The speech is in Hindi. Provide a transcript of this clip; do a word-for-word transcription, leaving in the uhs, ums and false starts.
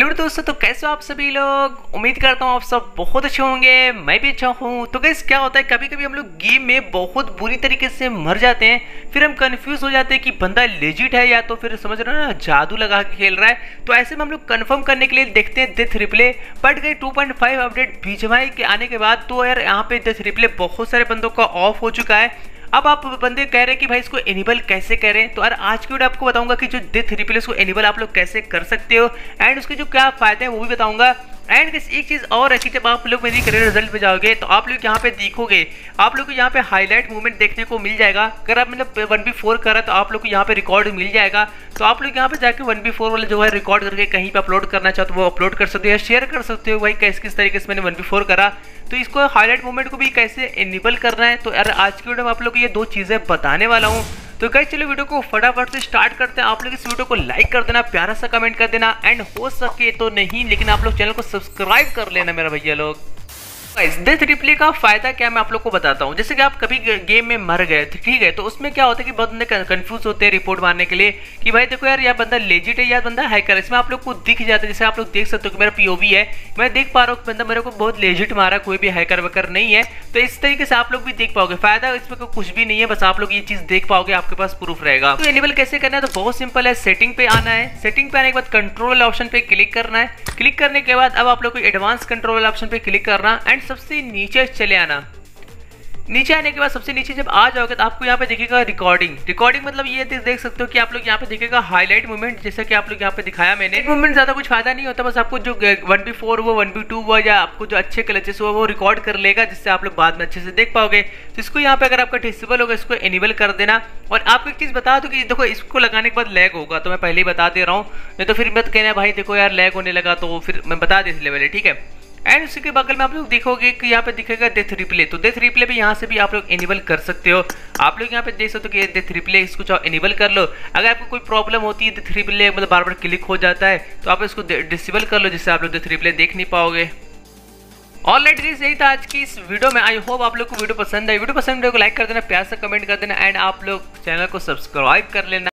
हेलो दोस्तों, तो कैसे हो आप सभी लोग। उम्मीद करता हूँ आप सब बहुत अच्छे होंगे, मैं भी अच्छा हूँ। तो गाइस क्या होता है, कभी कभी हम लोग गेम में बहुत बुरी तरीके से मर जाते हैं, फिर हम कंफ्यूज हो जाते हैं कि बंदा लेजिट है या तो फिर समझ रहे हो ना जादू लगा के खेल रहा है। तो ऐसे में हम लोग कंफर्म करने के लिए देखते हैं डेथ रिप्ले। बट गई two point five update BGMI के आने के बाद तो यार यहाँ पे डेथ रिप्ले बहुत सारे बंदों का ऑफ हो चुका है। अब आप बंदे कह रहे हैं कि भाई इसको एनेबल कैसे करें, तो यार आज की वीडियो आपको बताऊंगा कि जो डेथ रिप्ले को एनेबल आप लोग कैसे कर सकते हो एंड उसके जो क्या फायदे हैं वो भी बताऊंगा। एंड एक चीज़ और है कि जब आप लोग मेरी करियर रिजल्ट पे जाओगे तो आप लोग यहाँ पे देखोगे, आप लोग को यहाँ पे हाईलाइट मूवमेंट देखने को मिल जाएगा। अगर आप मतलब वन बी फोर करा तो आप लोग को यहाँ पे रिकॉर्ड मिल जाएगा। तो आप लोग यहाँ पे जाके वन बी फोर वाला जो है रिकॉर्ड करके कहीं पे अपलोड करना चाहो तो वो अपलोड कर सकते हो या शेयर कर सकते हो भाई कैसे किस तरीके से मैंने वन बी फोर करा। तो इसको हाईलाइट मूवमेंट को भी कैसे इनेबल करना है, तो यार आज की वीडियो में आप लोग को ये दो चीज़ें बताने वाला हूँ। तो गाइस चलो वीडियो को फटाफट से स्टार्ट करते हैं। आप लोग इस वीडियो को लाइक कर देना, प्यारा सा कमेंट कर देना एंड हो सके तो नहीं लेकिन आप लोग चैनल को सब्सक्राइब कर लेना मेरा भैया लोग। डेथ रिप्ले का फायदा क्या मैं आप लोग को बताता हूँ। जैसे कि आप कभी गेम में मर गए ठीक है, तो उसमें क्या होता है कि बहुत बंदे कंफ्यूज होते हैं रिपोर्ट मारने के लिए कि भाई देखो यार यह बंदा लेजिट है या बंदा हैकर। इसमें आप लोग को दिख जाता है, जैसे आप लोग देख सकते हो कि मेरा पीओवी है, मैं देख पा रहा हूँ कि बंदा मेरे को बहुत लेजिट मारा, कोई भी हैकर वैकर नहीं है। तो इस तरीके से आप लोग भी देख पाओगे। फायदा इसमें कुछ भी नहीं है, बस आप लोग ये चीज देख पाओगे, आपके पास प्रूफ रहेगा। तो एनेबल कैसे करना है, तो बहुत सिंपल है। सेटिंग पे आना है, सेटिंग पे आने के बाद कंट्रोल ऑप्शन पे क्लिक करना है। क्लिक करने के बाद अब आप लोग को एडवांस कंट्रोल ऑप्शन पे क्लिक करना एंड सबसे नीचे चले आना। नीचे आने के बाद सबसे नीचे जब आ जाओगे तो आपको यहाँ पे दिखेगा रिकॉर्डिंग। रिकॉर्डिंग मतलब ये देख सकते हो कि आप लोग यहाँ पे दिखेगा हाईलाइट मूवमेंट, जैसा कि आप लोग यहाँ पे दिखाया मैंने। मूवमेंट ज्यादा कुछ फायदा नहीं होता, बस आपको जो वन बी फोर वो वन बी टू वो या आपको जो अच्छे क्लचेस हुआ वो रिकॉर्ड कर लेगा, जिससे आप लोग बाद में अच्छे से देख पाओगे। तो इसको यहाँ पे अगर आपका डिसेबल होगा इसको एनेबल कर देना। और आपको एक चीज बता दो कि देखो इसको लगाने के बाद लैग होगा, तो मैं पहले ही बता दे रहा हूँ, नहीं तो फिर मत कहना भाई देखो यार लैग होने लगा, तो फिर मैं बता दे लेवल है ठीक है। एंड उसी के बगल में आप लोग देखोगे कि यहाँ पे दिखेगा डेथ रिप्ले। तो डेथ रिप्ले भी यहाँ से भी आप लोग एनेबल कर सकते हो। आप लोग यहाँ पे देख सकते हो कि डेथ रिप्ले, इसको चाहो एनेबल कर लो। अगर आपको कोई प्रॉब्लम होती है डेथ रिप्ले मतलब बार बार क्लिक हो जाता है, तो आप इसको डिसेबल कर लो, जिससे आप लोग डेथ रिप्ले देख नहीं पाओगे। ऑलराइट गाइस, यही था आज की इस वीडियो में। आई होप आप लोग को वीडियो पसंद आई। वीडियो पसंद वीडियो को लाइक कर देना, प्यार से कमेंट कर देना एंड आप लोग चैनल को सब्सक्राइब कर लेना।